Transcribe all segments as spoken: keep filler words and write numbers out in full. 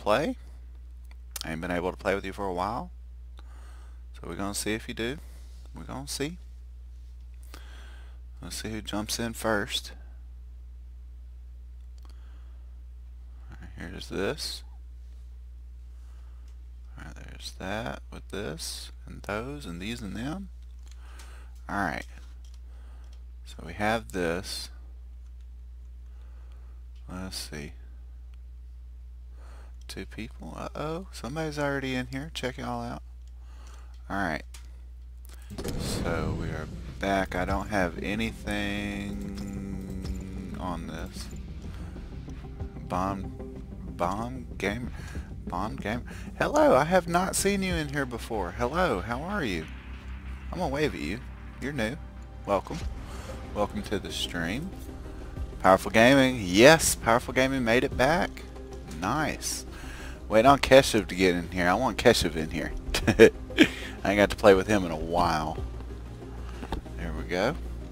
play? I ain't been able to play with you for a while. So we're gonna see if you do. We're gonna see. Let's see who jumps in first. Alright, here's this. Alright, there's that with this, and those, and these, and them. Alright. So we have this. Let's see. Two people. Uh-oh. Somebody's already in here. Check it all out. Alright. So we are back. I don't have anything on this. Bomb. Bomb game. Bomb game. Hello. I have not seen you in here before. Hello. How are you? I'm gonna wave at you. You're new. Welcome. Welcome to the stream. Powerful Gaming. Yes, Powerful Gaming made it back. Nice. Wait on Keshav to get in here. I want Keshav in here. I ain't got to play with him in a while. There we go.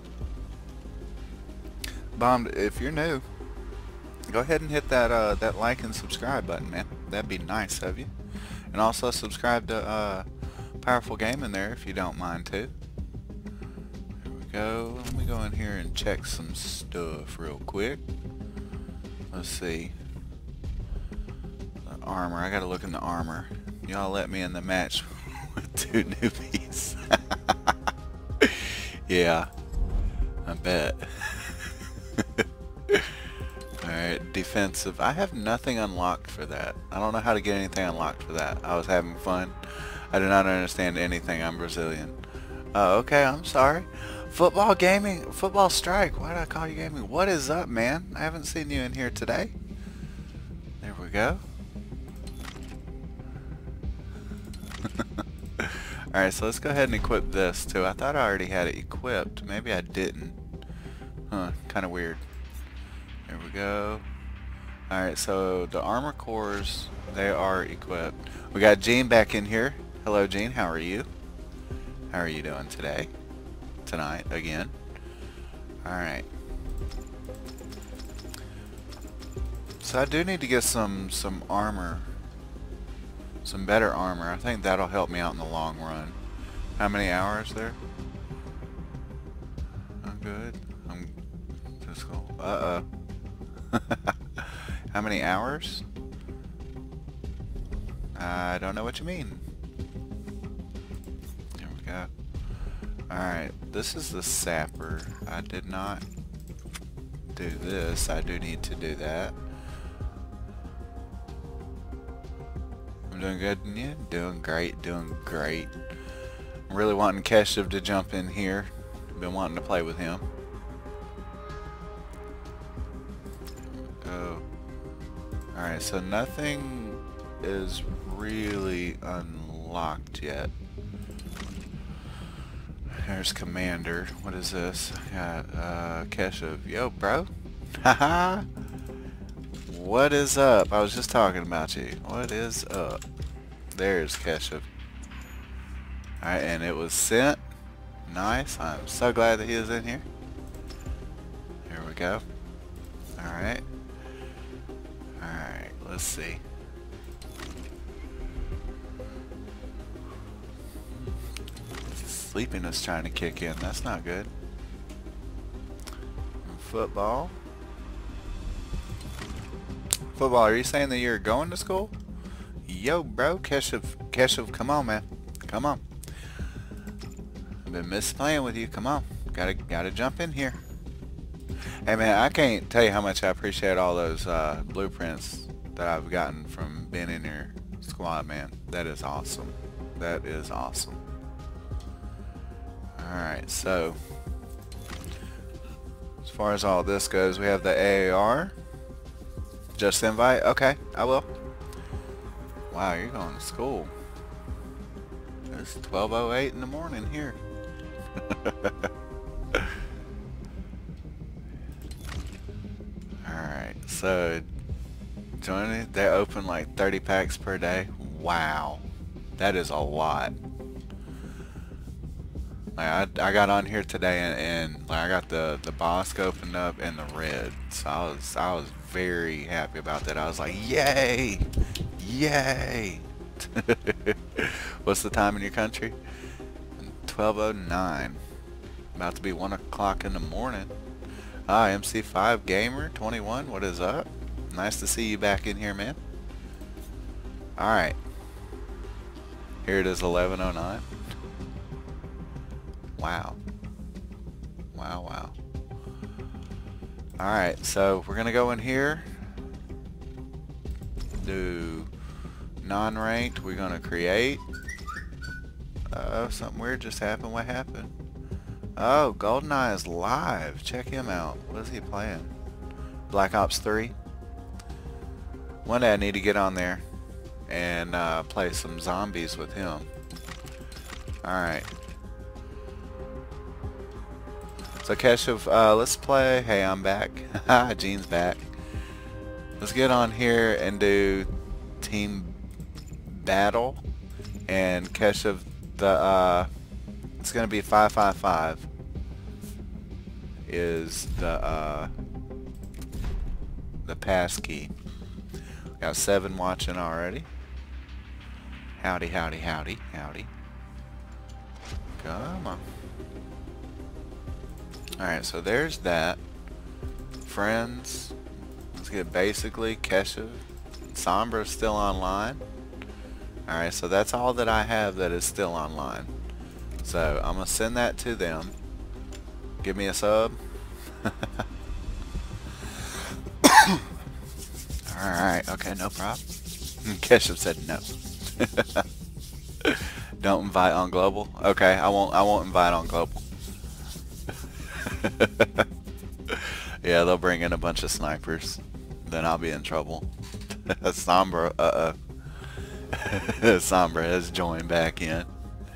Bomb, if you're new, go ahead and hit that uh, that like and subscribe button, man. That'd be nice of you. And also subscribe to uh, Powerful Gaming there if you don't mind too. There we go. Let me go in here and check some stuff real quick. Let's see. The armor. I gotta look in the armor. Y'all let me in the match with two newbies. Yeah, I bet. Alright, defensive. I have nothing unlocked for that. I don't know how to get anything unlocked for that. I was having fun. I do not understand anything. I'm Brazilian. Uh, okay, I'm sorry. Football Gaming. Football Strike. Why did I call you gaming? What is up, man? I haven't seen you in here today. There we go. Alright, so let's go ahead and equip this too. I thought I already had it equipped. Maybe I didn't. Huh, kind of weird. There we go. Alright, so the armor cores, they are equipped. We got Gene back in here. Hello, Gene. How are you? How are you doing today? Tonight, again. Alright. So I do need to get some, some armor. Some better armor. I think that'll help me out in the long run. How many hours there? I'm good. I'm just going. Uh oh. How many hours? I don't know what you mean. There we go. Alright, this is the sapper. I did not do this. I do need to do that. I'm doing good, and yeah, doing great, doing great. I'm really wanting Keshav to jump in here. Been wanting to play with him. Go. Alright, so nothing is really unlocked yet. There's Commander. What is this? Got uh, Keshav. Yo, bro. Haha. What is up? I was just talking about you. What is up? There's Keshav. Alright, and it was sent. Nice. I'm so glad that he is in here. Here we go. Alright. Alright, let's see. Sleepiness trying to kick in. That's not good. Football. Football, are you saying that you're going to school? Yo, bro, Keshav, Keshav, come on, man. Come on. I've been miss playing with you. Come on. Gotta, gotta jump in here. Hey, man, I can't tell you how much I appreciate all those uh, blueprints that I've gotten from being in your squad, man. That is awesome. That is awesome. Alright, so as far as all this goes, we have the A A R. Just invite? Okay, I will. Wow, you're going to school. It's twelve oh eight in the morning here. Alright, so joining, they open like thirty packs per day. Wow, that is a lot. Like I, I got on here today and, and like I got the the Bosk opened up in the red, so I was I was very happy about that. I was like, yay, Yay! What's the time in your country? twelve oh nine. About to be one o'clock in the morning. Ah, M C five Gamer twenty-one, what is up? Nice to see you back in here, man. Alright. Here it is, eleven oh nine. Wow. Wow, wow. Alright, so we're gonna go in here. Do non-ranked. We're gonna create. Uh oh, something weird just happened. What happened? Oh, GoldenEye is live. Check him out. What is he playing? Black Ops three. One day I need to get on there and uh, play some zombies with him. Alright. So Keshav, uh, let's play. Hey, I'm back. Gene's back. Let's get on here and do team battle. And Keshav, the uh, it's gonna be five five five. Is the uh, the pass key. Got seven watching already. Howdy, howdy, howdy, howdy. Come on. Alright, so there's that. Friends. Let's get basically Keshav. Sombra's still online. Alright, so that's all that I have that is still online. So I'm going to send that to them. Give me a sub. Alright, okay, no problem. Keshav said no. Don't invite on global. Okay, I won't I won't invite on global. Yeah, they'll bring in a bunch of snipers. Then I'll be in trouble. Sombra, uh-uh. Sombra has joined back in.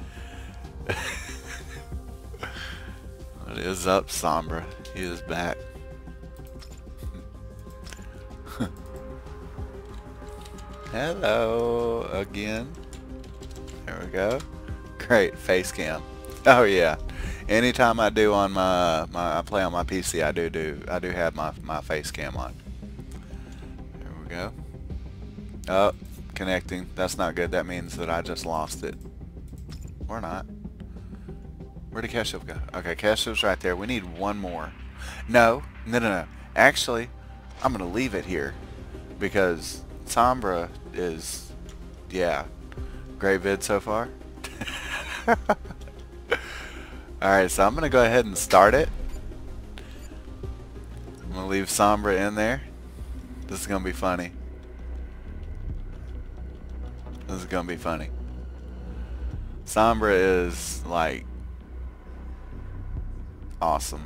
What is up, Sombra? He is back. Hello again. There we go. Great face cam. Oh yeah. Anytime I do on my my I play on my P C, I do do I do have my my face cam on. There we go. Oh, connecting. That's not good. That means that I just lost it. Or not. Where did Keshav go? Okay, Keshav's right there. We need one more. No, no, no, no. Actually, I'm gonna leave it here because Sombra is, yeah, great vid so far. Alright, so I'm gonna go ahead and start it. I'm gonna leave Sombra in there. This is gonna be funny. This is gonna be funny. Sombra is like awesome.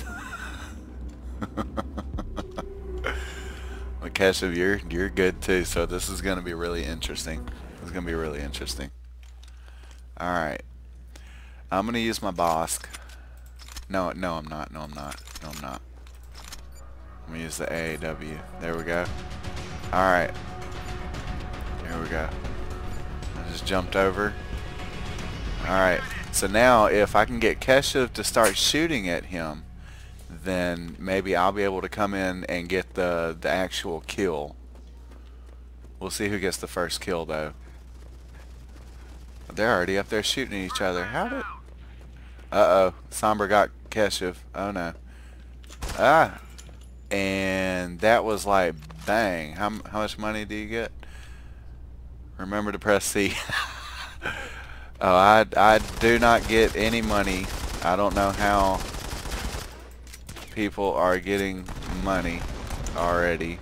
But Keshav, you're you're good too, so this is gonna be really interesting. This is gonna be really interesting. Alright. I'm gonna use my Bosk. No, no I'm not, no I'm not, no I'm not. I'm gonna use the A A W. There we go. Alright. Here we go. I just jumped over. Alright. So now if I can get Keshav to start shooting at him, then maybe I'll be able to come in and get the the actual kill. We'll see who gets the first kill though. They're already up there shooting at each other. How did... Uh-oh. Sombra got Keshav. Oh no. Ah! And that was like, bang. How, how much money do you get? Remember to press C. Oh, I, I do not get any money. I don't know how people are getting money already.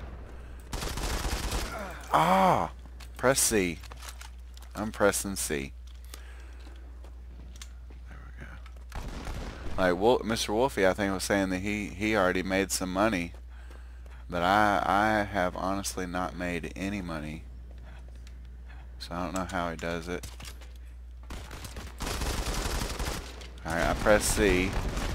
Ah! Press C. I'm pressing C. There we go. Like Wolf, Mister Wolfie, I think was saying that he he already made some money, but I I have honestly not made any money. So I don't know how he does it. All right, I press C.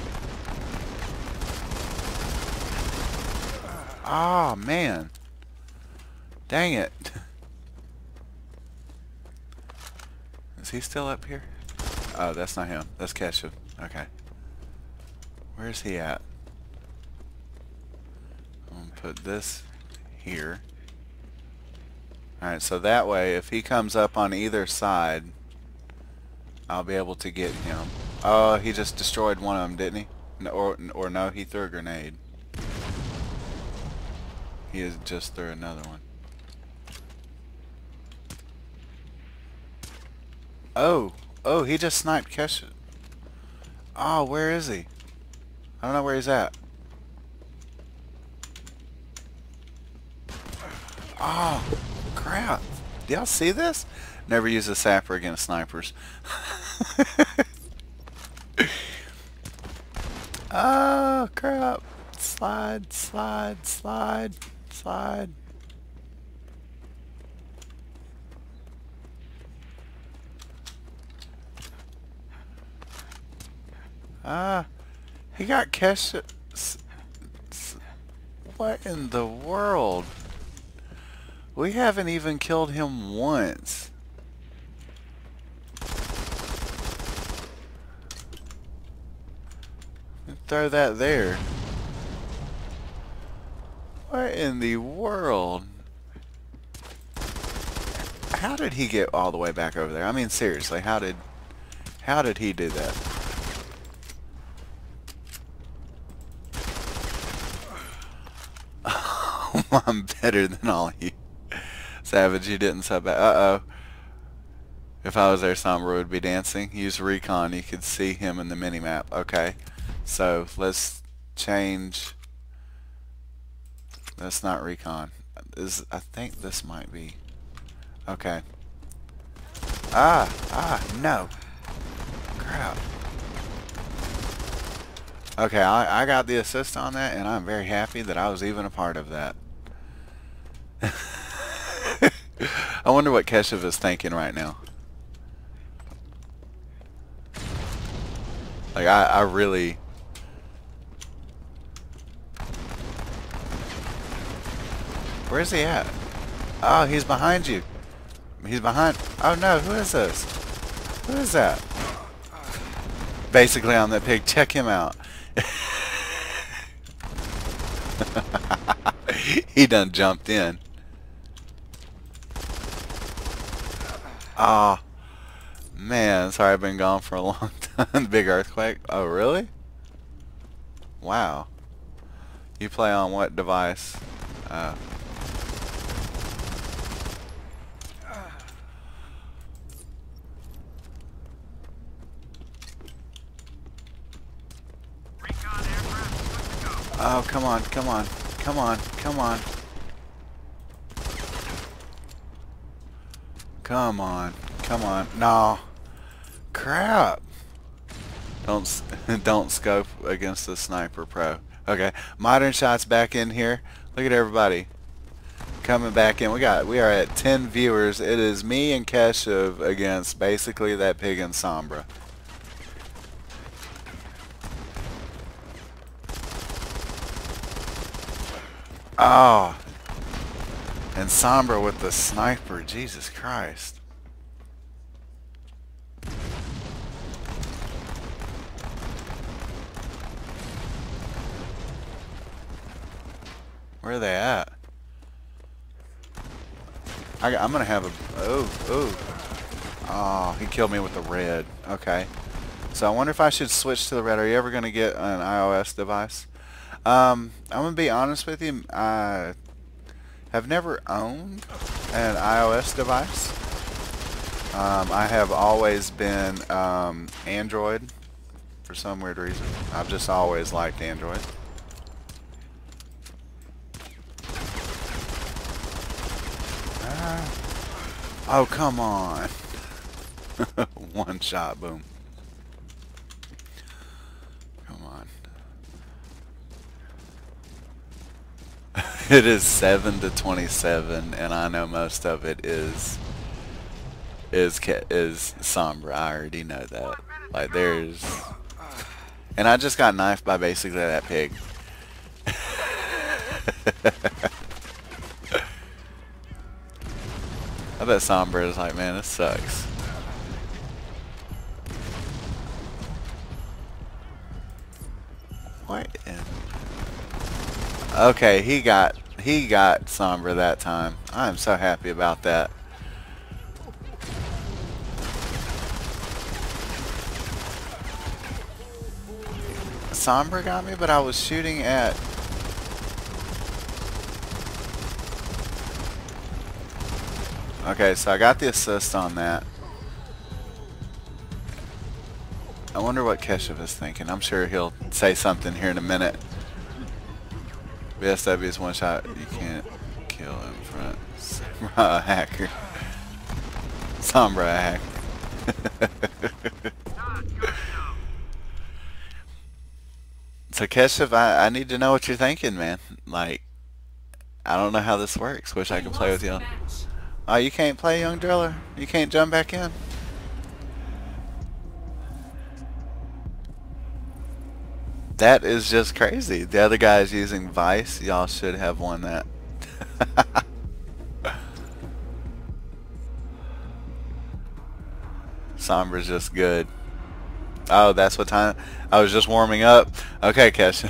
Ah, man. Dang it. Is he still up here? Oh, that's not him. That's Keshav. Okay. Where's he at? I'm gonna put this here. Alright, so that way, if he comes up on either side, I'll be able to get him. Oh, he just destroyed one of them, didn't he? No, or, or no, he threw a grenade. He is just threw another one. Oh, oh, he just sniped Kesha. Oh, where is he? I don't know where he's at. Oh, crap. Do y'all see this? Never use a sapper against snipers. Oh, crap. Slide, slide, slide, slide. Ah, he got Kesha. What in the world? We haven't even killed him once. Throw that there. What in the world? How did he get all the way back over there? I mean, seriously, how did how did he do that? I'm better than all of you. Savage, you didn't sub back. Uh-oh. If I was there, Sombra would be dancing. Use recon. You could see him in the minimap. Okay. So, let's change. That's not recon. This, I think this might be. Okay. Ah! Ah! No! Crap. Okay, I, I got the assist on that, and I'm very happy that I was even a part of that. I wonder what Keshav is thinking right now. Like, I, I really... Where's he at? Oh, he's behind you. He's behind... Oh no, who is this? Who is that? Basically on that pig. Check him out. He done jumped in. Ah, oh, man, sorry I've been gone for a long time. Big earthquake. Oh, really? Wow. You play on what device? Uh. Oh, come on, come on, come on, come on. Come on, come on. No. Crap. Don't don't scope against the sniper pro. Okay, Modern Shots back in here. Look at everybody coming back in. We got we are at ten viewers. It is me and Keshav against basically that pig and Sombra. Oh, and Sombra with the sniper. Jesus Christ. Where are they at? I, I'm gonna have a... Oh, oh. Oh, he killed me with the red. Okay. So I wonder if I should switch to the red. Are you ever gonna get an iOS device? Um, I'm gonna be honest with you. I have never owned an iOS device. Um, I have always been um, Android for some weird reason. I've just always liked Android. Uh, oh, come on. One shot, boom. It is seven to twenty-seven, and I know most of it is is is Sombra. I already know that. Like there's, and I just got knifed by basically that pig. I bet Sombra is like, man, this sucks. What in... Okay, he got he got Sombra that time. I'm so happy about that. Sombra got me, but I was shooting at... Okay, so I got the assist on that. I wonder what Keshav is thinking. I'm sure he'll say something here in a minute. B S W is one shot. You can't kill in front. Sombra a hacker. Sombra a hacker. So Keshav, I, I need to know what you're thinking, man. Like, I don't know how this works. Wish I could play with you. Oh, you can't play, Young Driller? You can't jump back in? That is just crazy. The other guy's using Vice. Y'all should have won that. Sombra's just good. Oh, that's what time? I was just warming up. Okay, Kesha.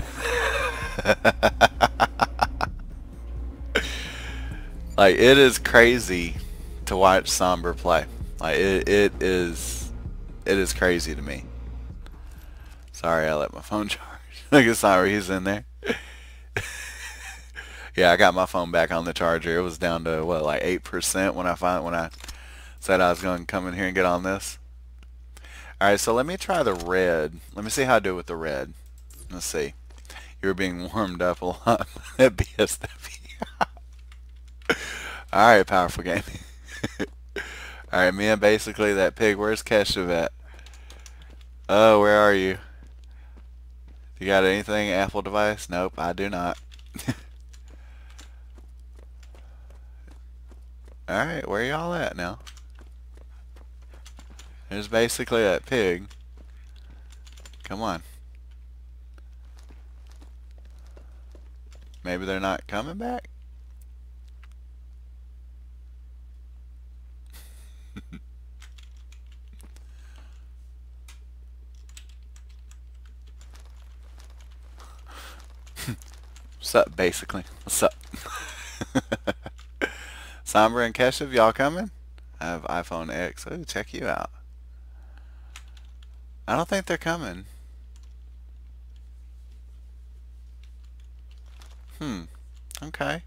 Like, it is crazy to watch Sombra play. Like, it, it is, it is crazy to me. Sorry, I let my phone charge. Look at Sombra, he's in there. Yeah, I got my phone back on the charger. It was down to what, like eight percent when I find when I said I was going to come in here and get on this. All right, so let me try the red. Let me see how I do with the red. Let's see. You were being warmed up a lot at B S W. Alright, Powerful Gaming. Alright, me and basically that pig. Where's Keshav at? Oh, where are you? You got anything? Apple device? Nope, I do not. Alright, where y'all at now? There's basically that pig. Come on. Maybe they're not coming back? What's up, basically? What's up? Sombra and Keshav, y'all coming? I have iPhone X. Oh, check you out. I don't think they're coming. Hmm. Okay.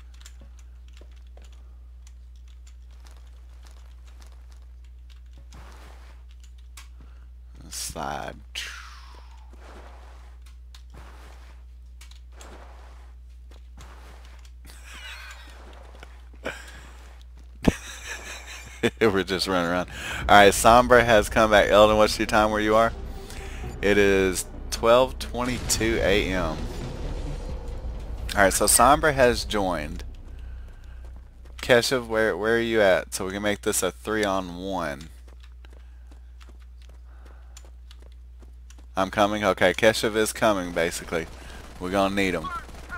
Slide. We're just running around. Alright, Sombra has come back. Eldon, what's your time where you are? It is twelve twenty-two A M Alright, so Sombra has joined. Keshav, where, where are you at? So we can make this a three on one. I'm coming? Okay, Keshav is coming, basically. We're gonna need him.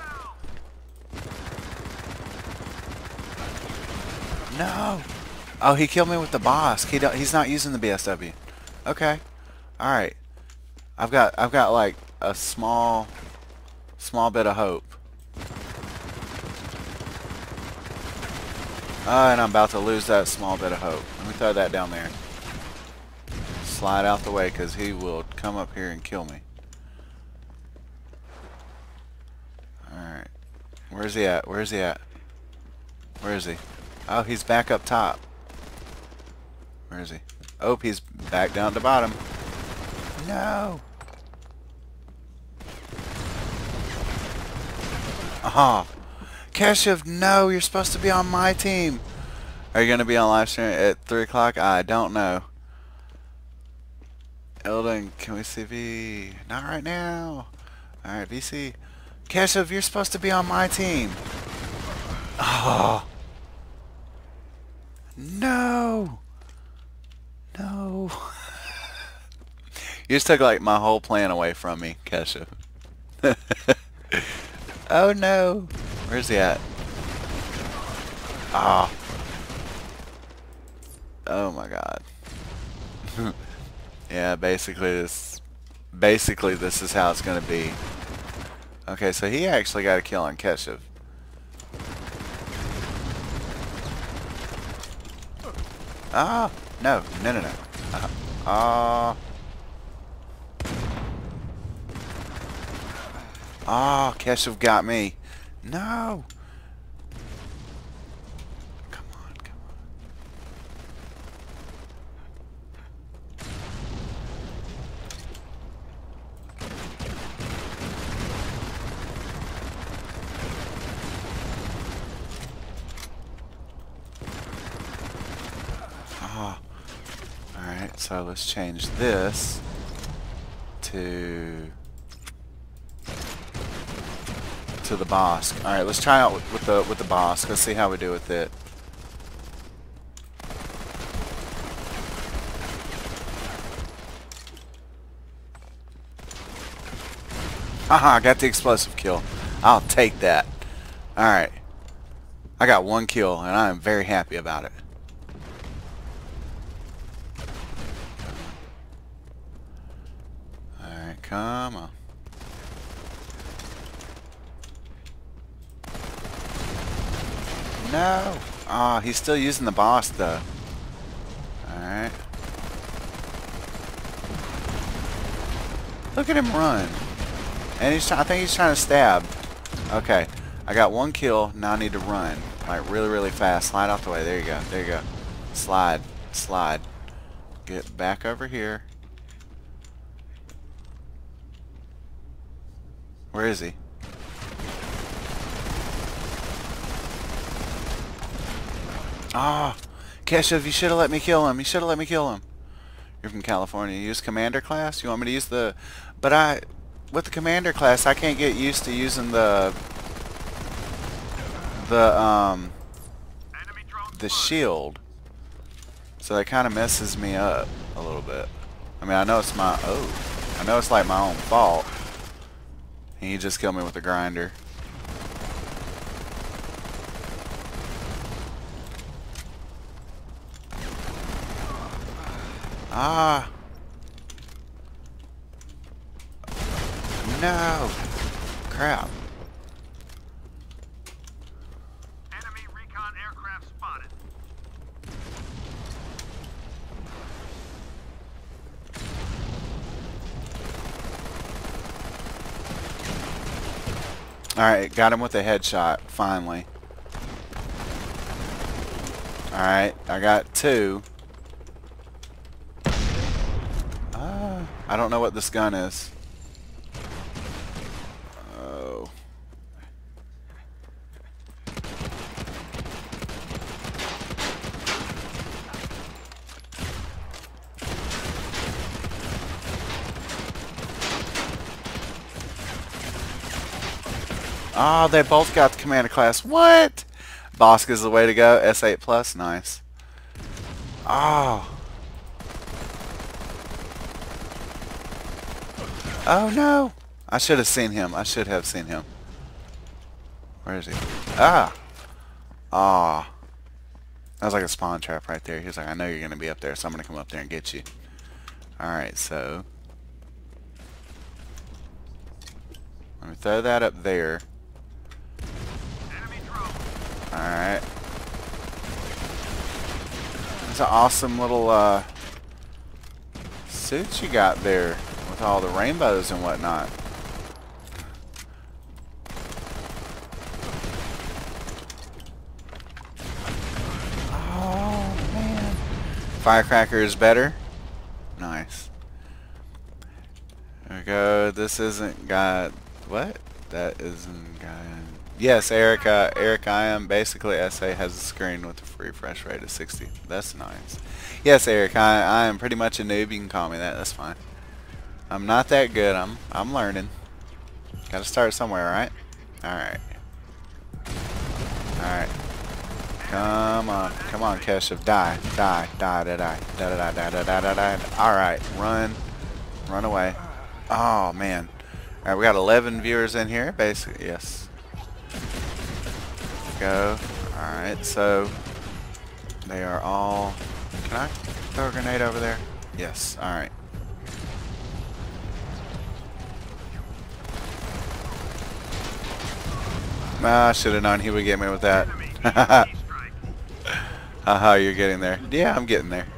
No! Oh, he killed me with the boss. He don't, he's not using the B S W. Okay. Alright. I've got I've got like a small small bit of hope. Oh, and I'm about to lose that small bit of hope. Let me throw that down there. Slide out the way because he will come up here and kill me. Alright. Where's he at? Where's he at? Where is he? Oh, he's back up top. Where is he? Oh, he's back down to bottom. No! Oh, Keshav, no, you're supposed to be on my team. Are you going to be on live stream at three o'clock? I don't know. Eldon, can we see V? Not right now. Alright, V C. Keshav, you're supposed to be on my team. Oh. No. No. You just took like my whole plan away from me, Keshav. Oh no. Where's he at? Ah. Oh. Oh my god. Yeah, basically this basically this is how it's gonna be. Okay, so he actually got a kill on Keshav. Ah, no, no, no, no. Uh, ah, ah, Keshav got me. No. Come on, come on. Ah. Alright, so let's change this to to the Bosk. Alright, let's try out with, with the with the Bosk. Let's see how we do with it. Haha, I got the explosive kill. I'll take that. Alright. I got one kill and I am very happy about it. Alright, come on. No! Ah, oh, he's still using the boss though. Alright. Look at him run. And he's I think he's trying to stab. Okay. I got one kill, now I need to run. Like really, really fast. Slide out the way. There you go. There you go. Slide. Slide. Get back over here. Where is he? Ah, oh, Keshav, you should have let me kill him. You should have let me kill him. You're from California. You use Commander class? You want me to use the... But I... With the Commander class, I can't get used to using the... The, um... The shield. So that kind of messes me up a little bit. I mean, I know it's my... Oh. I know it's like my own fault. And he just killed me with a grinder. Ah. No. Crap. Enemy recon aircraft spotted. Alright, got him with a headshot, finally. Alright, I got two. Uh, I don't know what this gun is. Oh. Oh, they both got the Commander class. What? Bosk is the way to go. S eight plus, nice. Oh. Oh no! I should have seen him. I should have seen him. Where is he? Ah! Ah. That was like a spawn trap right there. He was like, I know you're going to be up there, so I'm going to come up there and get you. Alright, so... Let me throw that up there. Alright. That's an awesome little uh, suit you got there. With all the rainbows and whatnot. Oh man. Firecracker is better. Nice. There we go. This isn't got what? That isn't got yes, Eric uh, Eric I am basically S A has a screen with a refresh rate of sixty. That's nice. Yes, Eric, I I am pretty much a noob. You can call me that, that's fine. I'm not that good. I'm I'm learning. Gotta start somewhere, right? Alright. Alright. Come on. Come on, Keshav. Die. Die. Die. Die. Die. Die. Die. Die. Die. Die. Die. Die. Alright. Run. Run away. Oh, man. Alright, we got eleven viewers in here. Basically, yes. Go. Alright, so they are all... Can I throw a grenade over there? Yes. Alright. Ah, I should have known he would get me with that. Haha, you're getting there. Yeah, I'm getting there.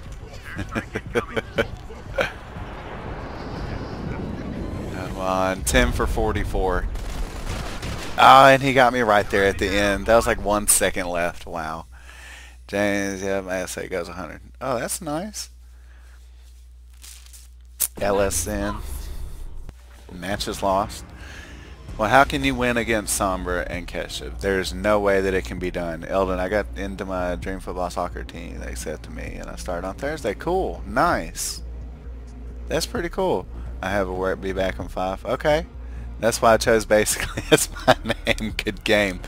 Come on, ten for forty-four. Oh, and he got me right there at the end. That was like one second left. Wow. James, yeah, my essay goes one hundred. Oh, that's nice. L S N. Match is lost. Well, how can you win against Sombra and Kesha? There's no way that it can be done. Eldon, I got into my Dream Football Soccer team. They said to me, and I started on Thursday. Cool. Nice. That's pretty cool. I have a work be back in five. Okay. That's why I chose basically as my name. Good game.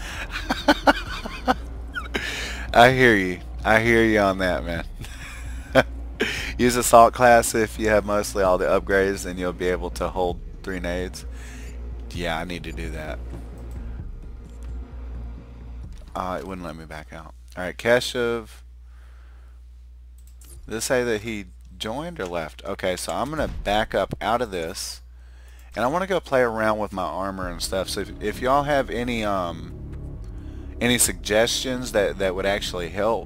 I hear you. I hear you on that, man. Use Assault class if you have mostly all the upgrades, and you'll be able to hold three nades. Yeah, I need to do that. Uh, it wouldn't let me back out. Alright, Keshav. Did it say that he joined or left? Okay, so I'm going to back up out of this. And I want to go play around with my armor and stuff. So if, if y'all have any um any suggestions that, that would actually help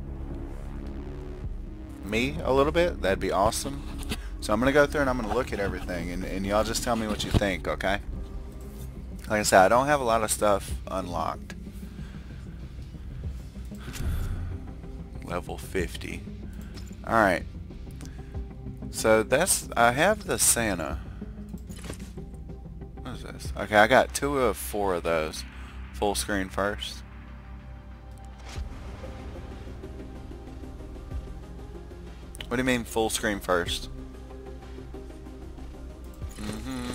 me a little bit, that'd be awesome. So I'm going to go through and I'm going to look at everything. And, and y'all just tell me what you think, okay? Like I said, I don't have a lot of stuff unlocked. Level fifty. Alright. So that's, I have the Santa. What is this? Okay, I got two of four of those. Full screen first. What do you mean full screen first? Mm-hmm.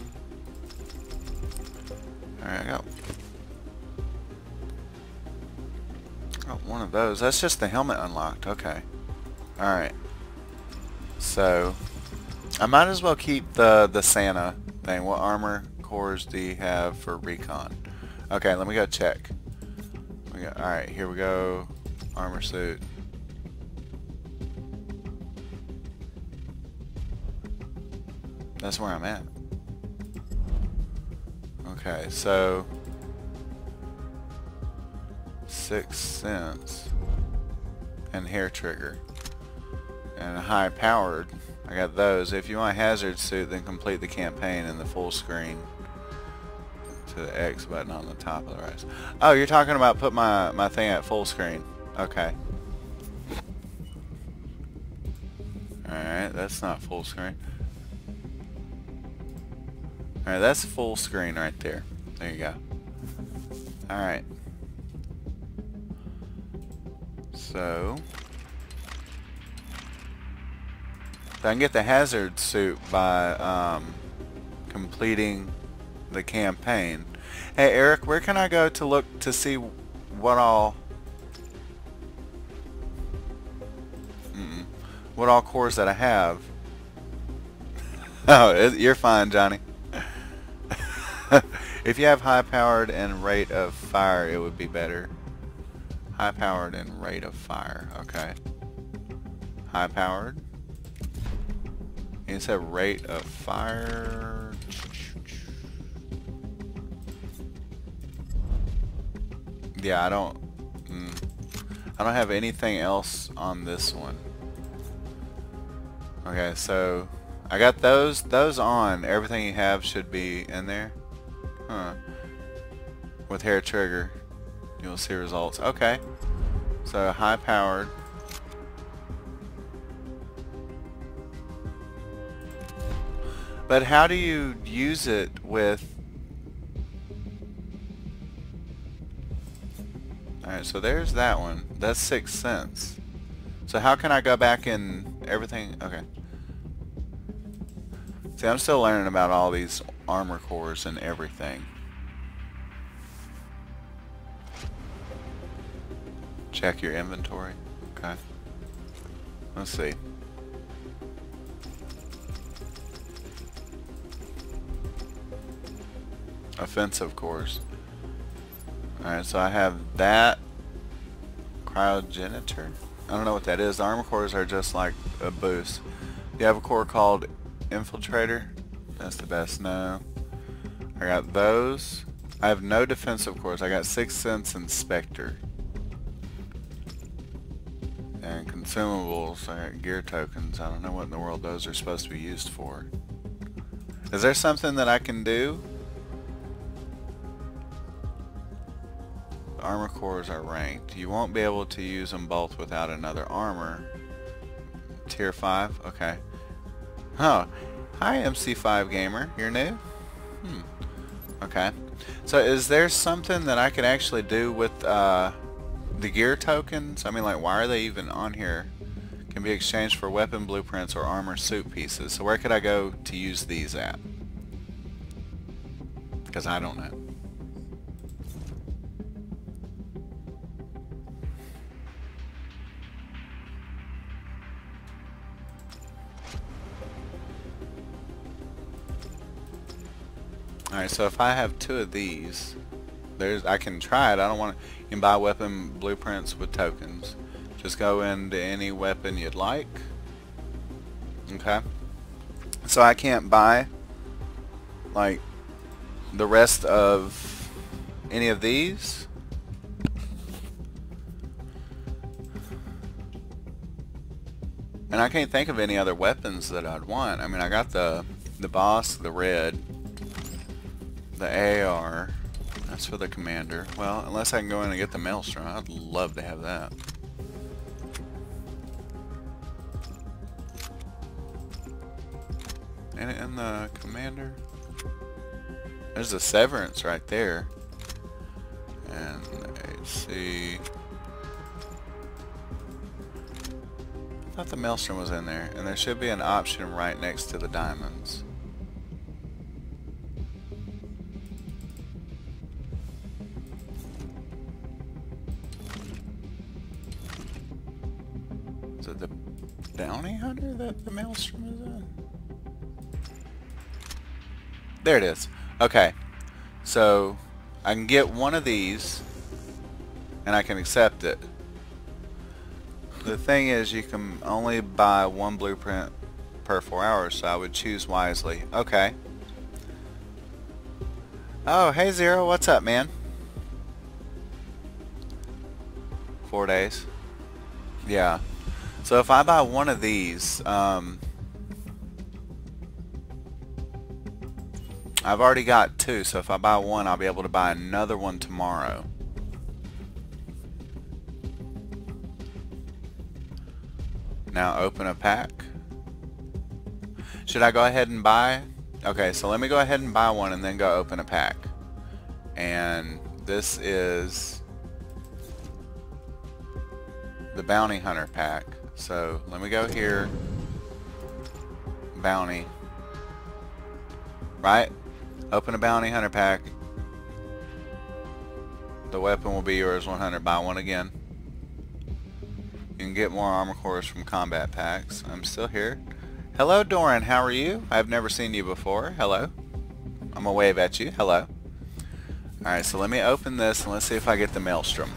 Alright, I got, got one of those. That's just the helmet unlocked. Okay. Alright. So, I might as well keep the, the Santa thing. What armor cores do you have for recon? Okay, let me go check. We got, alright, here we go. Armor suit. That's where I'm at. Okay, so Sixth Sense and Hair Trigger and high powered. I got those. If you want a hazard suit, then complete the campaign in the full screen to the X button on the top of the right. Oh, you're talking about put my my thing at full screen. Okay. All right, that's not full screen. Alright, that's full screen right there. There you go. Alright. So, I can get the hazard suit by um, completing the campaign. Hey Eric, where can I go to look to see what all mm-mm, what all cores that I have? Oh, it, you're fine, Johnny. If you have high powered and rate of fire, it would be better. High powered and rate of fire. Okay. High powered. You said rate of fire. Yeah, I don't. Mm, I don't have anything else on this one. Okay, so I got those. Those on. Everything you have should be in there. Huh. With Hair Trigger, you'll see results. Okay. So high powered. But how do you use it with... Alright, so there's that one. That's Sixth Sense. So how can I go back and everything... Okay. See, I'm still learning about all these armor cores and everything. Check your inventory. Okay. Let's see. Offensive cores. Alright, so I have that. Cryogenitor. I don't know what that is. The armor cores are just like a boost. You have a core called Infiltrator. That's the best. No. I got those. I have no defensive cores. I got Sixth Sense and Spectre. consumables, uh, gear tokens. I don't know what in the world those are supposed to be used for. Is there something that I can do? The armor cores are ranked. You won't be able to use them both without another armor. Tier five? Okay. Oh. Hi, M C five Gamer. You're new? Hmm. Okay. So is there something that I could actually do with uh, the gear tokens? I mean, like, why are they even on here? Can be exchanged for weapon blueprints or armor suit pieces. So where could I go to use these at? Because I don't know. Alright, so if I have two of these, there's I can try it. I don't want to. You can buy weapon blueprints with tokens. Just go into any weapon you'd like. Okay. So I can't buy like the rest of any of these. And I can't think of any other weapons that I'd want. I mean, I got the the boss, the red. The A R, that's for the commander. Well, unless I can go in and get the Maelstrom, I'd love to have that. And in the commander, there's a Severance right there. And A C. I thought the Maelstrom was in there, and there should be an option right next to the diamonds. Is it the bounty hunter that the Maelstrom is in? There it is. Okay. So I can get one of these and I can accept it. The thing is, you can only buy one blueprint per four hours, so I would choose wisely. Okay. Oh, hey Zero, what's up, man? Four days. Yeah. So if I buy one of these, um, I've already got two, so if I buy one, I'll be able to buy another one tomorrow. Now open a pack. Should I go ahead and buy? Okay, so let me go ahead and buy one and then go open a pack. And this is the Bounty Hunter pack. So let me go here. Bounty. Right? Open a Bounty Hunter pack. The weapon will be yours one hundred. Buy one again. You can get more armor cores from combat packs. I'm still here. Hello Doran, how are you? I've never seen you before. Hello. I'm gonna wave at you. Hello. Alright, so let me open this and let's see if I get the Maelstrom.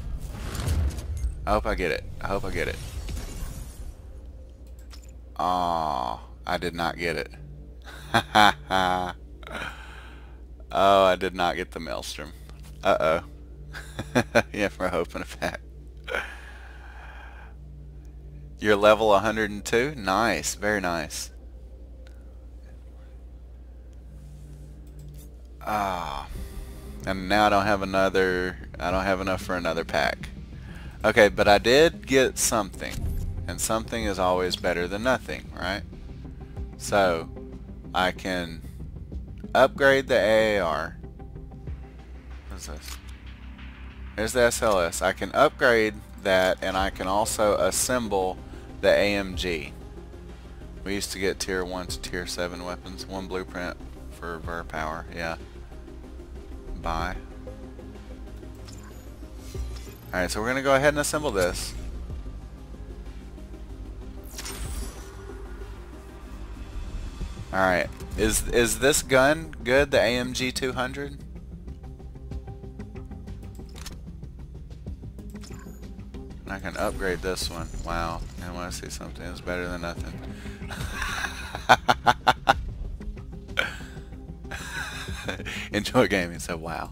I hope I get it. I hope I get it. Aw, I did not get it. Oh, I did not get the Maelstrom. Uh-oh. Yeah, for open a pack. You're level one hundred two? Nice, very nice. Ah, and now I don't have another, I don't have enough for another pack. Okay, but I did get something, and something is always better than nothing, right? So, I can upgrade the A A R. What is this? Here's the S L S. I can upgrade that, and I can also assemble the A M G. We used to get tier one to tier seven weapons. One blueprint for Ver Power. Yeah. Buy. Alright, so we're going to go ahead and assemble this. Alright. Is, is this gun good, the A M G two hundred? I can upgrade this one. Wow. I want to see something that's better than nothing. Enjoy gaming, so wow.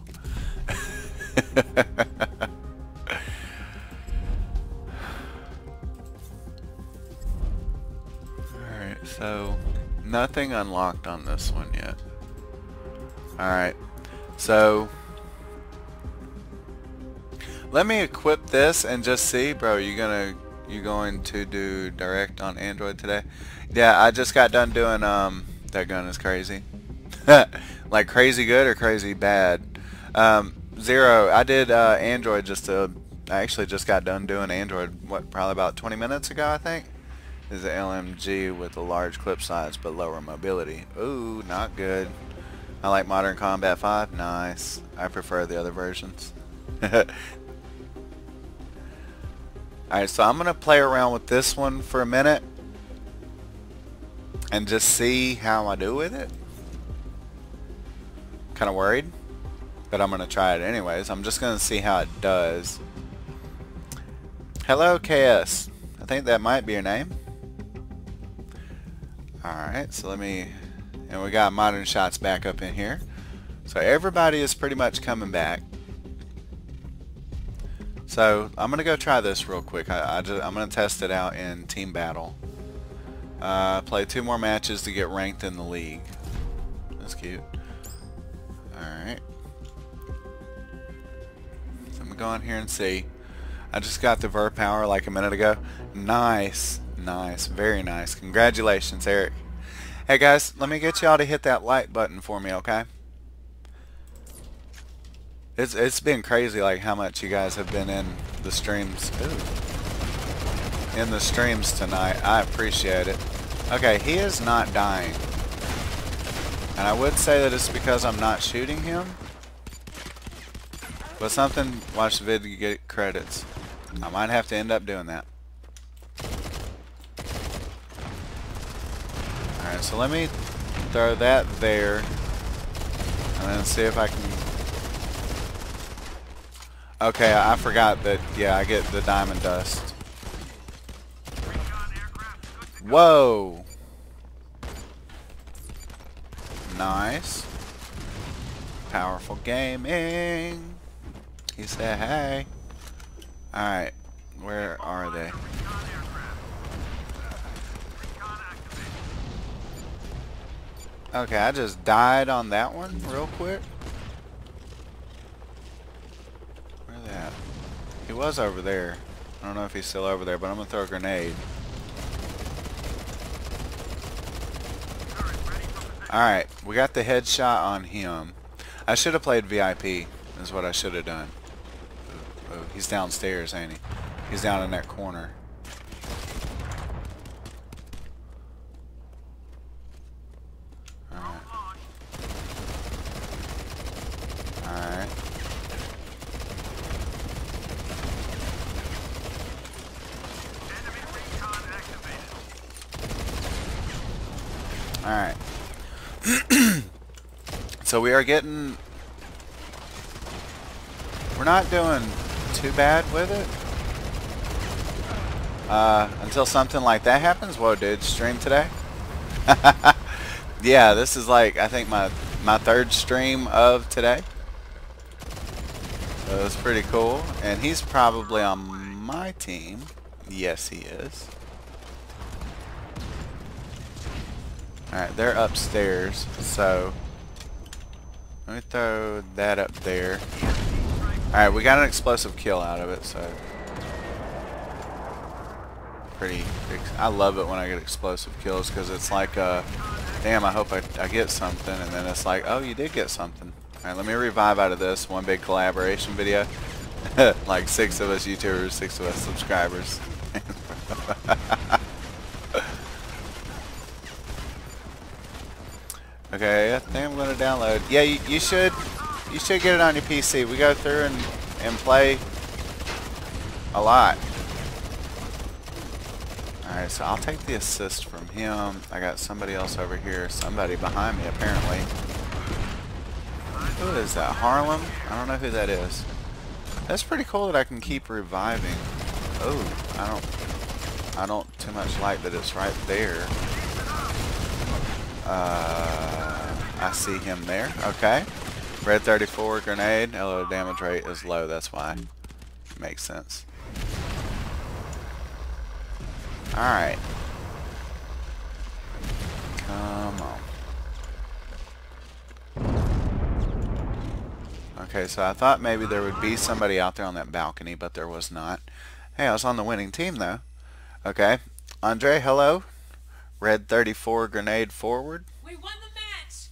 So, nothing unlocked on this one yet. Alright, so let me equip this and just see. Bro, you gonna you going to do direct on Android today? Yeah, I just got done doing um that gun is crazy. Like crazy good or crazy bad? Um, Zero, I did uh, Android just uh, I actually just got done doing Android, what, probably about twenty minutes ago, I think. This is an L M G with a large clip size but lower mobility. Ooh, not good. I like Modern Combat five. Nice. I prefer the other versions. Alright, so I'm going to play around with this one for a minute and just see how I do with it. Kind of worried, but I'm going to try it anyways. I'm just going to see how it does. Hello, K S. I think that might be your name. Alright, so let me... And we got Modern Shots back up in here. So everybody is pretty much coming back. So I'm going to go try this real quick. I, I just, I'm going to test it out in team battle. Uh, play two more matches to get ranked in the league. That's cute. Alright. So I'm going to go in here and see. I just got the Ver Power like a minute ago. Nice. Nice. Very nice. Congratulations, Eric. Hey guys, let me get y'all to hit that like button for me, okay? It's it's been crazy like how much you guys have been in the streams. Ooh. In the streams tonight. I appreciate it. Okay, he is not dying. And I would say that it's because I'm not shooting him. But something, watch the video, you get credits. I might have to end up doing that. Alright, so let me throw that there. And then see if I can... Okay, I forgot that, yeah, I get the diamond dust. Whoa! Nice. Powerful gaming. He said, hey. Alright, where are they? Okay, I just died on that one real quick. Where they at? He was over there. I don't know if he's still over there, but I'm gonna throw a grenade. Alright, we got the headshot on him. I should have played V I P, is what I should have done. Ooh, ooh, he's downstairs, ain't he? He's down in that corner. Alright. Alright. Alright. So we are getting... We're not doing too bad with it. Uh, until something like that happens. Whoa, dude, stream today? Yeah, this is like, I think my, my third stream of today. So it's pretty cool. And he's probably on my team. Yes, he is. Alright, they're upstairs, so let me throw that up there. Alright, we got an explosive kill out of it, so pretty big. I love it when I get explosive kills because it's like, uh, damn, I hope I, I get something, and then it's like, oh, you did get something. Alright, let me revive out of this one big collaboration video. Like six of us YouTubers, six of us subscribers. Okay, I think I'm going to download. Yeah, you, you should you should get it on your P C. We go through and, and play a lot. Alright, so I'll take the assist from him. I got somebody else over here. Somebody behind me, apparently. Who is that? Harlem? I don't know who that is. That's pretty cool that I can keep reviving. Oh, I don't I don't too much like that it's right there. Uh, I see him there. Okay. Red thirty-four grenade. Hello, damage rate is low. That's why. Makes sense. Alright. Come on. Okay, so I thought maybe there would be somebody out there on that balcony, but there was not. Hey, I was on the winning team, though. Okay. Andre, hello. Red thirty-four grenade forward. We won the match!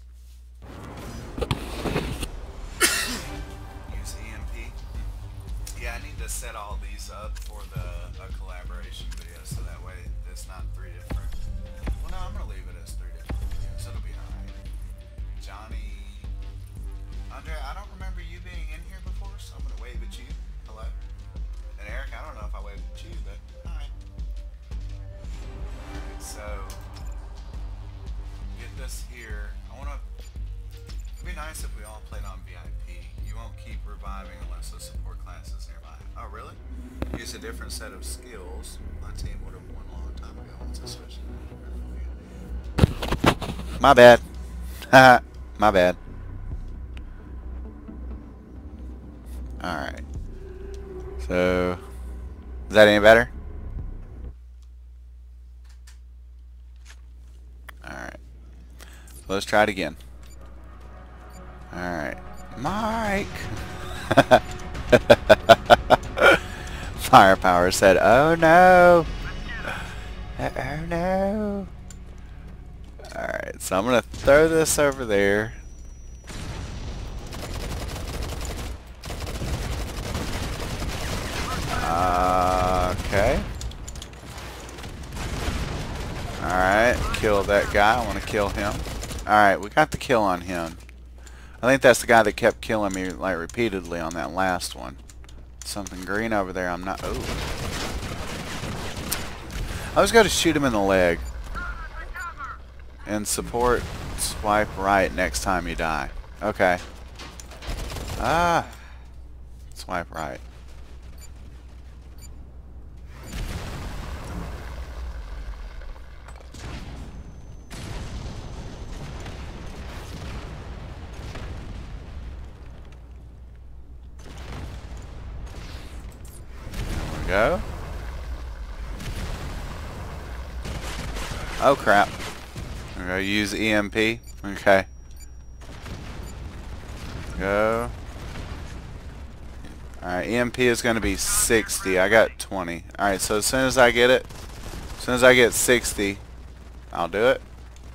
Use E M P. Yeah, I need to set all these up for the uh, collaboration video, so that way it's not three different. Well, no, I'm going to leave it as three different videos. It'll be alright. Johnny. Andre, I don't remember you being in here before, so I'm going to wave at you. Hello. And Eric, I don't know if I waved at you, but alright. Alright, so get this here. I want to. It'd be nice if we all played on V I P. You won't keep reviving unless the support class is nearby. Oh, really? Use a different set of skills. My team would have won a long time ago once I switched it. My bad. Haha. My bad. Alright. So, is that any better? Alright. So let's try it again. Alright. Mike! Firepower said, oh no! Oh no! Alright, so I'm gonna throw this over there. Okay. Alright, kill that guy. I want to kill him. Alright, we got the kill on him. I think that's the guy that kept killing me like repeatedly on that last one. Something green over there. I'm not. Oh. I was going to shoot him in the leg. And support swipe right next time you die. Okay. Ah. Swipe right. Go. Oh crap. I'm gonna use E M P. Okay. Go. Alright, E M P is gonna be sixty. I got twenty. Alright, so as soon as I get it, as soon as I get sixty, I'll do it.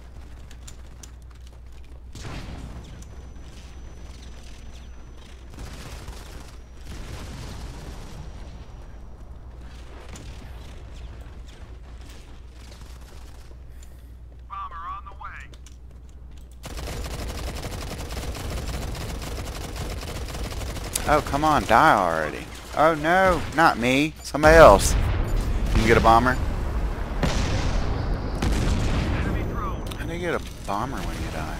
Oh, come on, die already. Oh no, not me. Somebody else. You can get a bomber. How do you get a bomber when you die?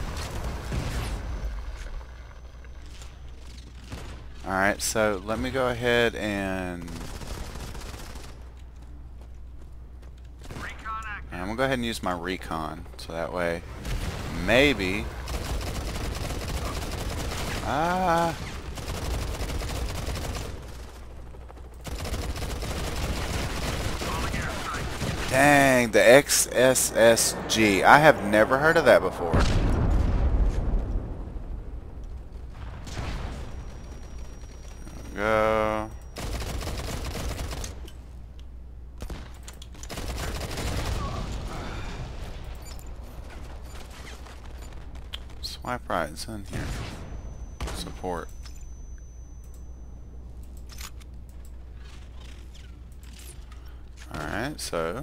Alright, so let me go ahead and... I'm going to go ahead and use my recon. So that way, maybe... Ah... Dang, the X S S G. I have never heard of that before. Go. Swipe right, it's in here. Support. Alright, so...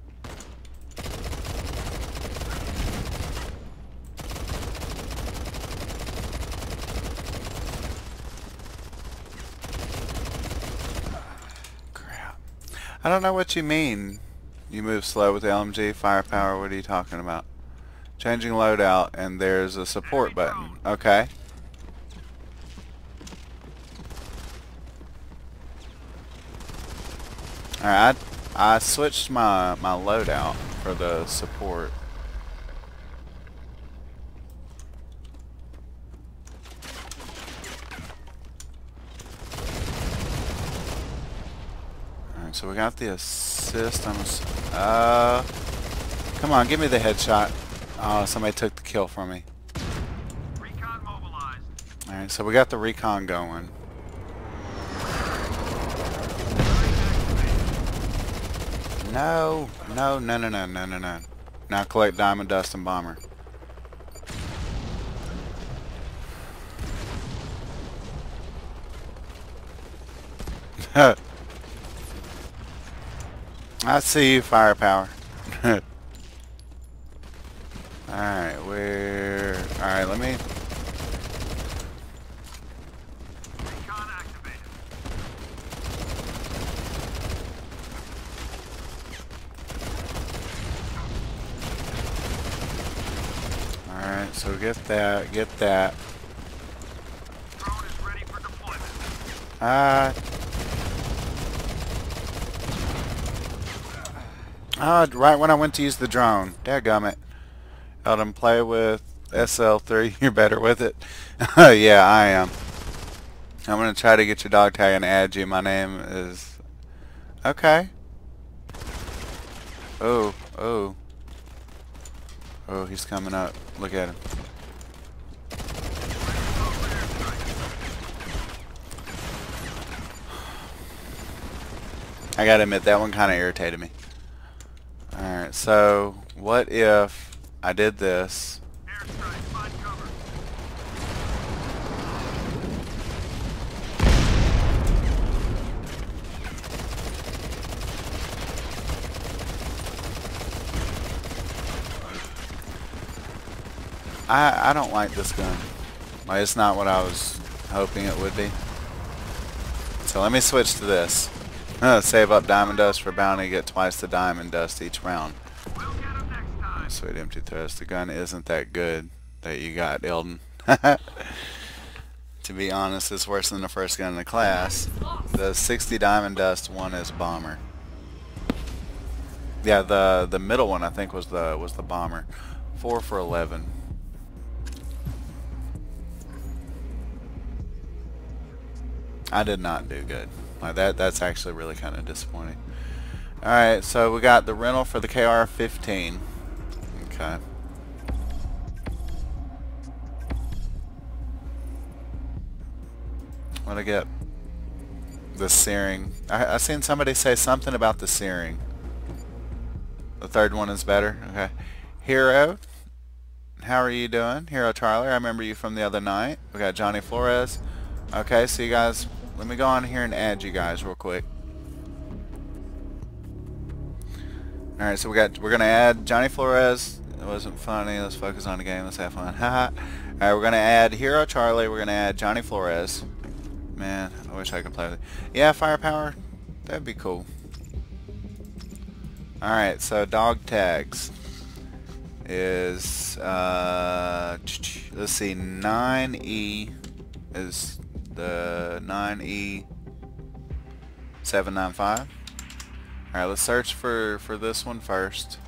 I don't know what you mean. You move slow with the L M G, firepower, what are you talking about? Changing loadout, and there's a support button. Okay. Alright, I, I switched my, my loadout for the support. So we got the assist. I'm uh, come on, give me the headshot. Oh, somebody took the kill from me. Recon mobilized. Alright, so we got the recon going. No, no, no, no, no, no, no, no. Now collect diamond dust and bomber. I see you, firepower. Alright, where... Alright, let me... Recon activated. Alright, so get that, get that. Drone is ready for deployment. Ah... Ah, right when I went to use the drone. Dadgummit. Eldon, play with S L three. You're better with it. Yeah, I am. I'm going to try to get your dog tag and add you. My name is... Okay. Oh, oh. Oh, he's coming up. Look at him. I gotta admit, that one kind of irritated me. Alright, so what if I did this? Airstrike, find cover. I, I don't like this gun. Like, it's not what I was hoping it would be. So let me switch to this. Uh, save up diamond dust for bounty, get twice the diamond dust each round. We'll get him next time. Sweet empty thrust. The gun isn't that good that you got, Eldon. To be honest, it's worse than the first gun in the class. The sixty diamond dust one is bomber. Yeah, the the middle one I think was the was the bomber. Four for eleven. I did not do good. Like that that's actually really kind of disappointing. Alright, so we got the rental for the K R fifteen. Okay. What'd I get? The searing. I, I seen somebody say something about the searing. The third one is better. Okay. Hero. How are you doing? Hero Charlie, I remember you from the other night. We got Johnny Flores. Okay, so you guys, let me go on here and add you guys real quick. Alright, so we got, we're gonna add Johnny Flores. It wasn't funny. Let's focus on the game. Let's have fun. Haha. Alright, we're gonna add Hero Charlie. We're gonna add Johnny Flores. Man, I wish I could play with it. Yeah, firepower. That'd be cool. Alright, so dog tags is uh let's see, nine E is the nine E seven nine five. Alright, let's search for for this one first.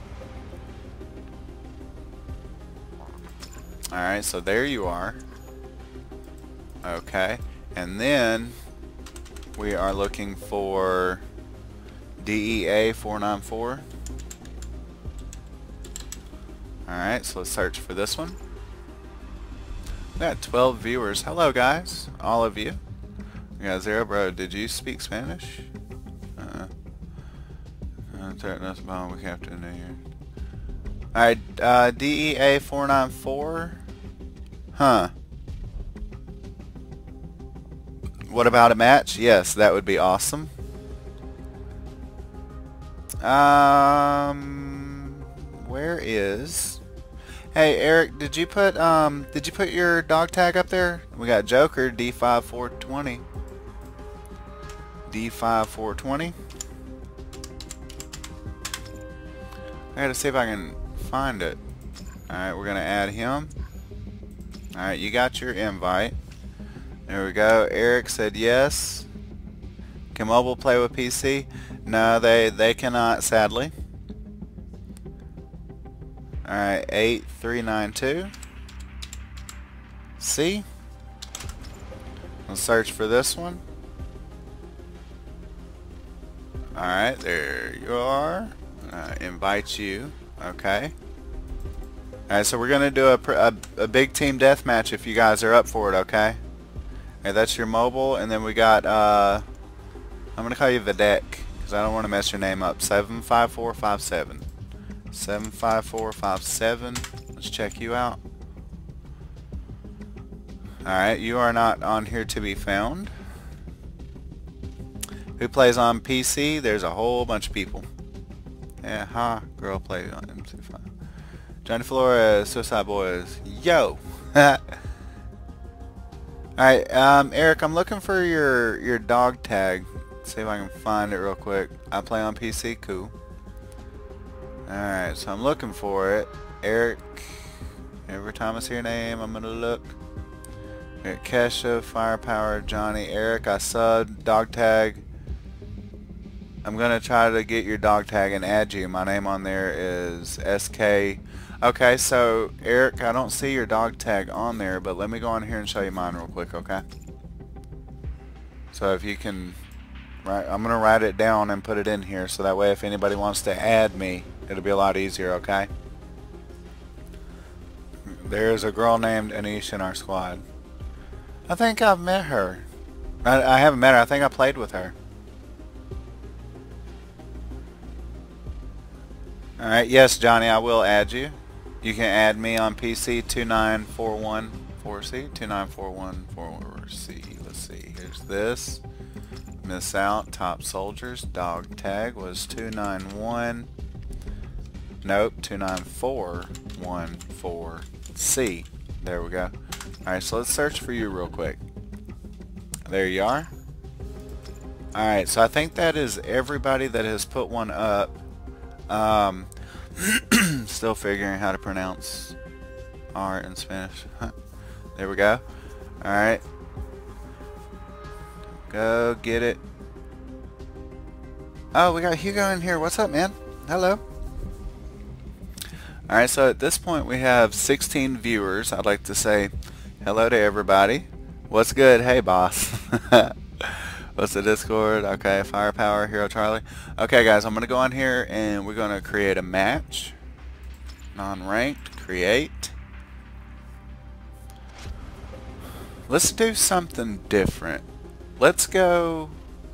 Alright, so there you are. Okay, and then we are looking for D E A four nine four. Alright, so let's search for this one. We got twelve viewers. Hello guys, all of you. We got Zero Bro, did you speak Spanish? Uh-uh. Uh, threaten us bomb we capture New Year. Alright, uh, D E A four nine four. Huh. What about a match? Yes, that would be awesome. Um, where is? Hey Eric, did you put um, did you put your dog tag up there? We got Joker D five four twenty. D five four twenty. I gotta see if I can find it. All right, we're gonna add him. All right, you got your invite. There we go. Eric said yes. Can mobile play with P C? No, they they cannot, sadly. Alright, eight three nine two. C. Let's search for this one. Alright, there you are. Uh, invite you. Okay. Alright, so we're going to do a, pr a, a big team deathmatch if you guys are up for it, okay? Alright, that's your mobile, and then we got, uh, I'm going to call you Videk, because I don't want to mess your name up. seven five four five seven. seven five four five seven. Let's check you out. Alright, you are not on here to be found. Who plays on P C? There's a whole bunch of people. Yeah, ha, girl plays on M C five. Johnny Flores, Suicide Boys. Yo! Alright, um, Eric, I'm looking for your, your dog tag. Let's see if I can find it real quick. I play on P C, cool. Alright, so I'm looking for it. Eric, every time I see your name, I'm gonna look. Eric Kesha, Firepower, Johnny, Eric, I subbed, dog tag. I'm gonna try to get your dog tag and add you. My name on there is S K. Okay, so Eric, I don't see your dog tag on there, but let me go on here and show you mine real quick, okay? So if you can, right, I'm gonna write it down and put it in here, so that way if anybody wants to add me, it'll be a lot easier, okay? There's a girl named Anish in our squad. I think I've met her. I, I haven't met her. I think I played with her. Alright, yes, Johnny, I will add you. You can add me on P C two nine four one four C. two nine four one four C. Let's see. Here's this. Miss out. Top soldiers. Dog tag was two nine one. Nope. two nine four one four C. There we go. Alright, so let's search for you real quick. There you are. Alright, so I think that is everybody that has put one up. Um, still figuring how to pronounce R in Spanish. There we go. Alright. Go get it. Oh, we got Hugo in here. What's up, man? Hello. Alright, so at this point we have sixteen viewers. I'd like to say hello to everybody. What's good? Hey, boss. What's the Discord? Okay, Firepower, Hero Charlie. Okay, guys, I'm going to go on here and we're going to create a match. Non-ranked. Create. Let's do something different. Let's go...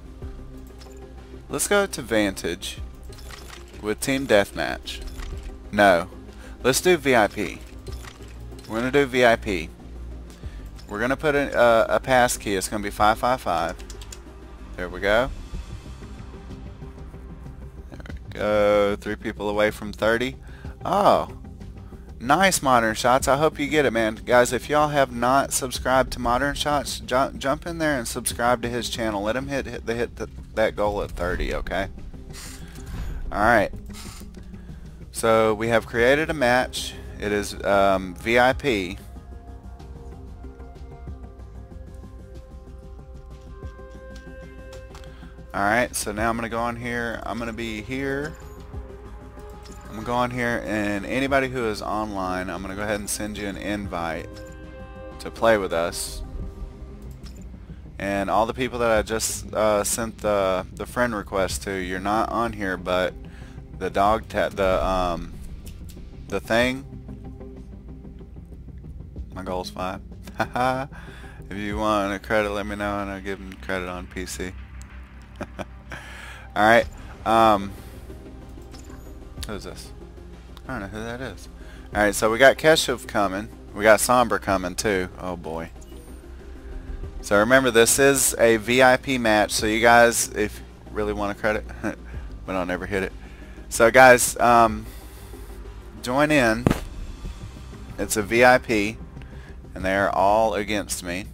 Let's go to Vantage with Team Deathmatch. No. Let's do V I P. We're going to do V I P. We're going to put in uh, a pass key. It's going to be five five five. There we go. There we go. Three people away from thirty. Oh. Nice, Modern Shots. I hope you get it, man. Guys, if y'all have not subscribed to Modern Shots, ju jump in there and subscribe to his channel. Let him hit, hit, the, hit the, that goal at thirty, okay? Alright. So, we have created a match. It is um, V I P. Alright, so now I'm going to go on here. I'm going to be here. I'm going to go on here, and anybody who is online, I'm going to go ahead and send you an invite to play with us. And all the people that I just uh, sent the, the friend request to, you're not on here, but the dog ta the, um, the thing, my goal's five. Haha. If you want a credit, let me know, and I'll give them credit on P C. Alright, um, who's this? I don't know who that is. Alright, so we got Keshav coming. We got Somber coming too. Oh boy. So remember, this is a V I P match, so you guys, if you really want a credit, we don't ever hit it. So guys, um, join in. It's a V I P, and they're all against me.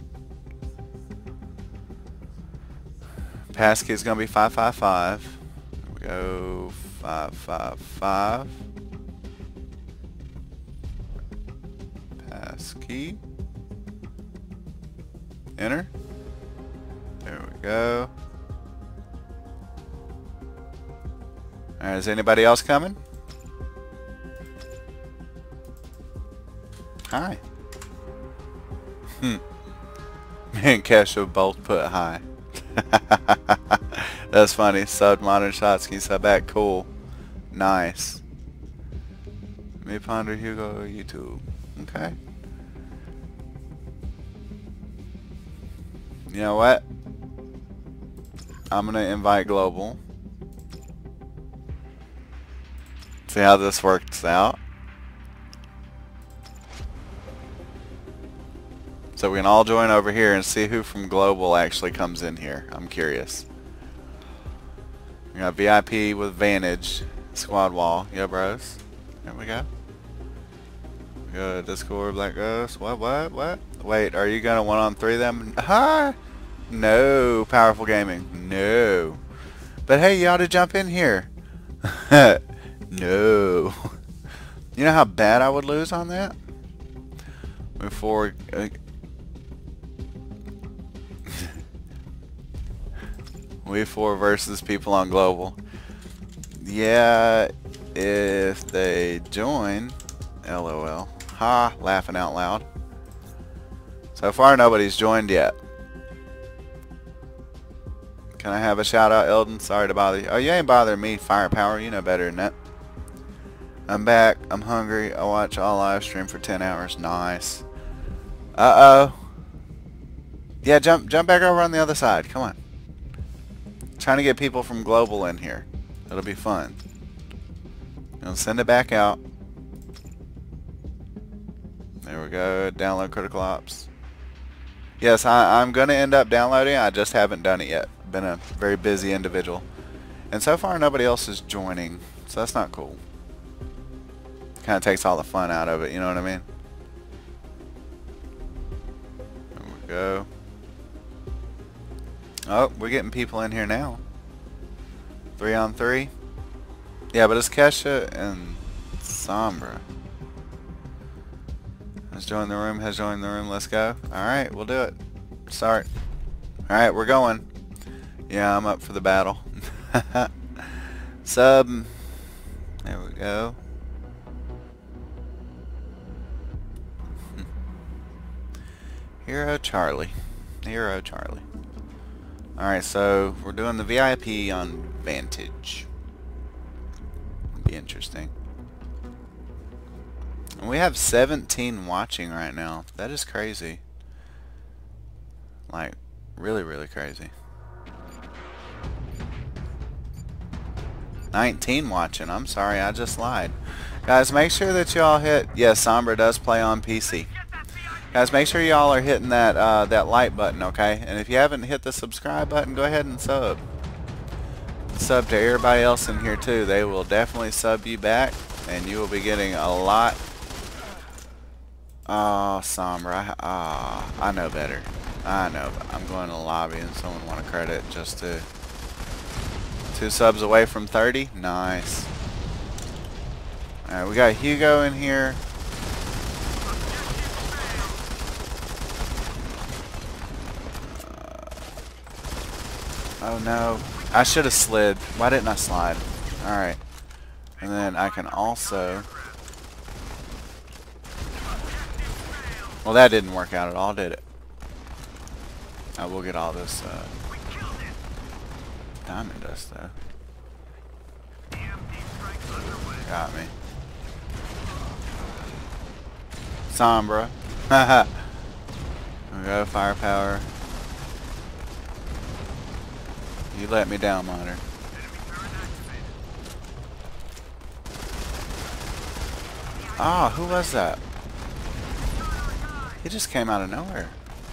Passkey is going to be five five five. There we go. five five five. Passkey. Enter. There we go. Alright, is anybody else coming? Hi. Hmm. Me and Kesha both put hi. That's funny. Sub Modern Shots. Can you sub back? Cool. Nice. Me Ponder Hugo YouTube. Okay. You know what? I'm gonna invite Global. See how this works out. So we can all join over here and see who from Global actually comes in here. I'm curious. We got V I P with Vantage, Squad Wall. Yeah, bros. There we go. We go to Discord, Black Ghost. What, what, what? Wait, are you gonna one on three them? Huh? No, Powerful Gaming. No. But hey, you ought to jump in here. No. You know how bad I would lose on that? Before... Uh, we four versus people on Global. Yeah, if they join... LOL. Ha, laughing out loud. So far, nobody's joined yet. Can I have a shout out, Eldon? Sorry to bother you. Oh, you ain't bothering me, Firepower. You know better than that. I'm back. I'm hungry. I watch all live stream for ten hours. Nice. Uh-oh. Yeah, jump jump back over on the other side. Come on. Trying to get people from Global in here. It'll be fun. I'll send it back out. There we go. Download Critical Ops. Yes, I, I'm going to end up downloading. I just haven't done it yet. Been a very busy individual. And so far nobody else is joining. So that's not cool. Kind of takes all the fun out of it. You know what I mean? There we go. Oh, we're getting people in here now. Three on three. Yeah, but it's Kesha and Sombra. Has joined the room, has joined the room. Let's go. Alright, we'll do it. Start. Alright, we're going. Yeah, I'm up for the battle. Sub. There we go. Hero Charlie. Hero Charlie. Alright, so we're doing the V I P on Vantage. Be interesting. And we have seventeen watching right now. That is crazy. Like, really, really crazy. nineteen watching. I'm sorry, I just lied. Guys, make sure that y'all hit... Yes, Sombra does play on P C. Guys, make sure y'all are hitting that uh, that like button, okay? And if you haven't hit the subscribe button, go ahead and sub. Sub to everybody else in here too. They will definitely sub you back, and you will be getting a lot. Oh, Sombra. Ah, oh, I know better. I know. I'm going to the lobby, and someone want a credit just to two subs away from thirty. Nice. All right, we got Hugo in here. Oh no, I should have slid. Why didn't I slide? Alright. And then I can also... Well, that didn't work out at all, did it? I will get all this uh, diamond dust though. Got me. Sombra. Haha. There we go, firepower. You let me down, Monitor. Ah, who was that? He just came out of nowhere.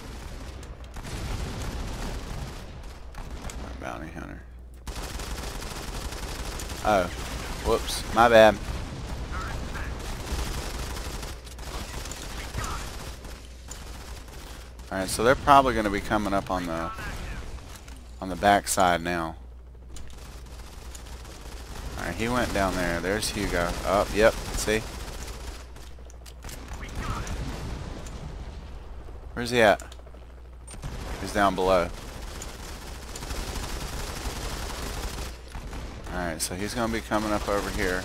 Bounty hunter. Oh, whoops, my bad. Alright, so they're probably going to be coming up on the on the back side now. Alright, he went down there. There's Hugo. Oh, yep, see? Where's he at? He's down below. Alright, so he's going to be coming up over here.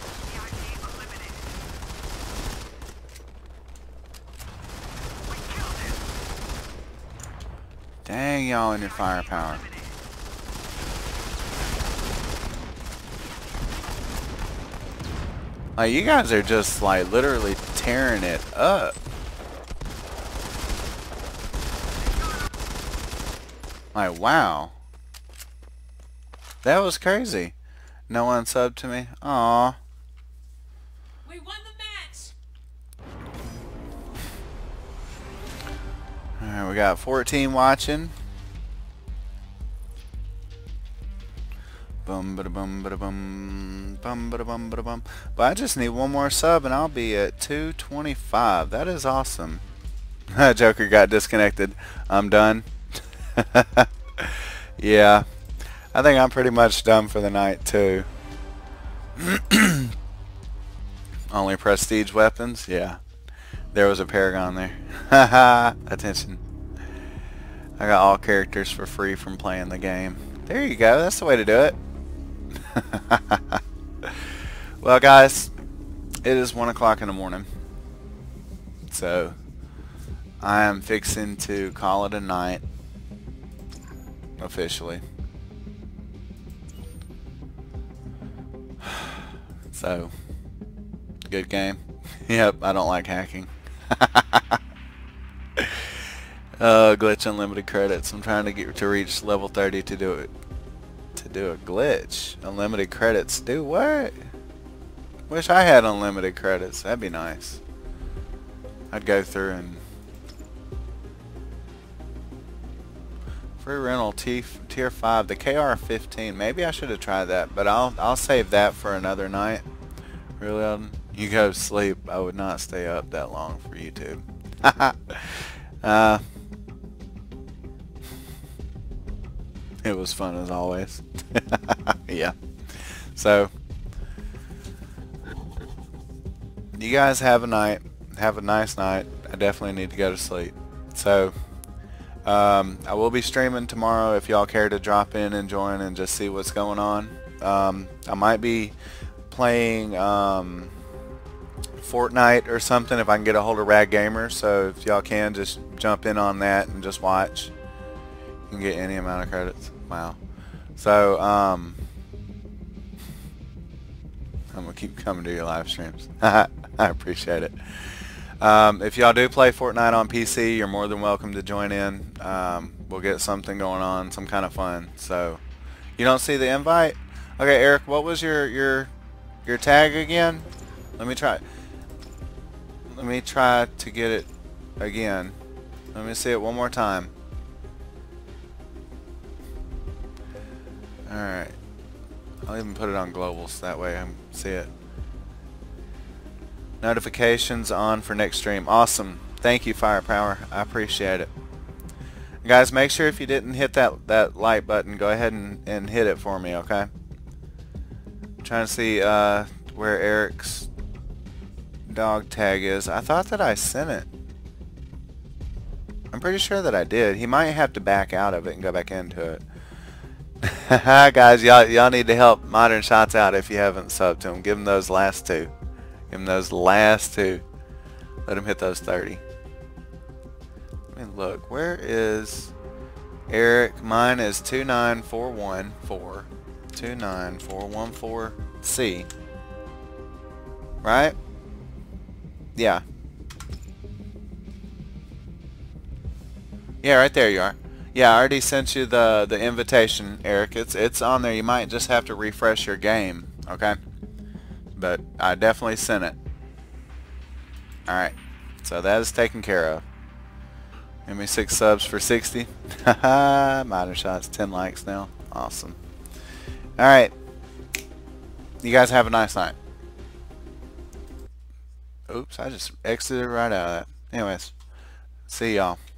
Dang, y'all in your firepower. Like, you guys are just, like, literally tearing it up. Like, wow. That was crazy. No one subbed to me? Aww. We won the match. Alright, we got fourteen watching. Bum ba bum ba bum bum ba bum ba bum. But I just need one more sub and I'll be at two twenty-five. That is awesome. Joker got disconnected. I'm done. Yeah. I think I'm pretty much done for the night too. Only prestige weapons? Yeah. There was a Paragon there. Haha. Attention. I got all characters for free from playing the game. There you go. That's the way to do it. Well, guys, it is one o'clock in the morning. So, I am fixing to call it a night. Officially. So, good game. Yep, I don't like hacking. uh, glitch unlimited credits. I'm trying to get to reach level thirty to do it. To do a glitch. Unlimited credits. Do what? Wish I had unlimited credits. That'd be nice. I'd go through and free rental T tier five, the K R fifteen. Maybe I should have tried that, but I'll I'll save that for another night. Really, Elden? You go to sleep. I would not stay up that long for YouTube. uh, it was fun as always. Yeah. So, you guys have a night. Have a nice night. I definitely need to go to sleep. So, um, I will be streaming tomorrow if y'all care to drop in and join and just see what's going on. Um, I might be playing um, Fortnite or something if I can get a hold of Rad Gamer. So if y'all can, just jump in on that and just watch. You can get any amount of credits. Wow. So, um, I'm going to keep coming to your live streams. I appreciate it. Um, if y'all do play Fortnite on P C, you're more than welcome to join in. Um, we'll get something going on, some kind of fun. So, you don't see the invite? Okay, Eric, what was your your your tag again? Let me try. Let me try to get it again. Let me see it one more time. All right. I'll even put it on global so that way I can see it. Notifications on for next stream. Awesome. Thank you, Firepower. I appreciate it. Guys, make sure if you didn't hit that that like button, go ahead and, and hit it for me, okay? I'm trying to see uh, where Eric's dog tag is. I thought that I sent it. I'm pretty sure that I did. He might have to back out of it and go back into it. Guys, y'all y'all need to help Modern Shots out if you haven't subbed to him. Give him those last two. Give him those last two. Let him hit those thirty. Let me look. Where is Eric? Mine is two nine four one four. two nine four one four C. Right? Yeah. Yeah, right there you are. Yeah, I already sent you the the invitation, Eric. It's it's on there. You might just have to refresh your game, okay? But I definitely sent it. All right, so that is taken care of. Give me six subs for sixty. Haha, Modern Shots, ten likes now. Awesome. All right, you guys have a nice night. Oops, I just exited right out of that. Anyways, see y'all.